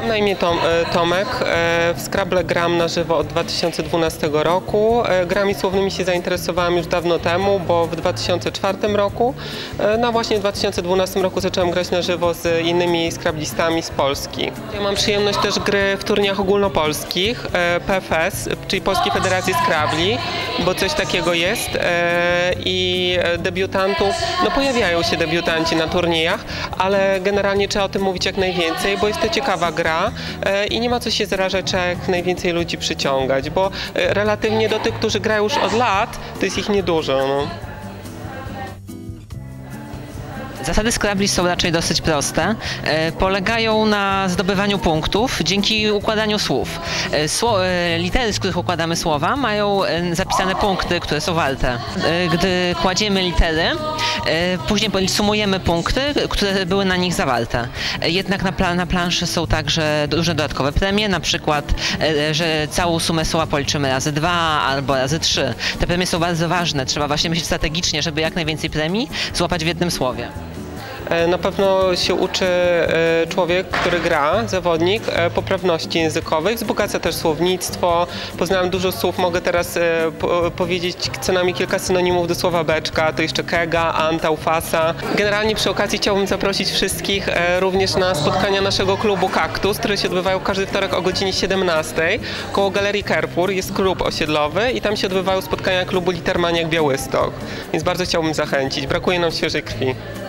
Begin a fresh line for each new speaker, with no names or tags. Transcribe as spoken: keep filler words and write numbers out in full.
na imię Tom, Tomek. W Scrabble gram na żywo od dwa tysiące dwunastego roku. Grami słownymi się zainteresowałam już dawno temu, bo w dwa tysiące czwartym roku, no właśnie w dwa tysiące dwunastym roku zacząłem grać na żywo z innymi scrablistami z Polski. Ja mam przyjemność też gry w turniejach ogólnopolskich, P F S, czyli Polskiej Federacji Scrabli, bo coś takiego jest i debiutantów, no pojawiają się debiutanci na turniejach, ale generalnie trzeba o tym mówić jak najwięcej, bo jest to ciekawa gra i nie ma co się zarażać, trzeba jak najwięcej ludzi przyciągać, bo relatywnie do tych, którzy grają już od lat, to jest ich niedużo. No.
Zasady Scrabli są raczej dosyć proste. E, polegają na zdobywaniu punktów dzięki układaniu słów. E, sło, e, litery, z których układamy słowa, mają e, zapisane punkty, które są warte. E, gdy kładziemy litery, e, później sumujemy punkty, które były na nich zawarte. E, jednak na, pla na planszy są także różne dodatkowe premie, na przykład, e, że całą sumę słowa policzymy razy dwa albo razy trzy. Te premie są bardzo ważne, trzeba właśnie myśleć strategicznie, żeby jak najwięcej premii złapać w jednym słowie.
Na pewno się uczy człowiek, który gra, zawodnik, poprawności językowych, wzbogaca też słownictwo. Poznałem dużo słów, mogę teraz powiedzieć co najmniej kilka synonimów do słowa beczka, to jeszcze kega, anta, ufasa. Generalnie przy okazji chciałbym zaprosić wszystkich również na spotkania naszego klubu Kaktus, które się odbywają każdy wtorek o godzinie siedemnastej. Koło Galerii Carrefour jest klub osiedlowy i tam się odbywają spotkania klubu Litermaniak Białystok. Więc bardzo chciałbym zachęcić, brakuje nam świeżej krwi.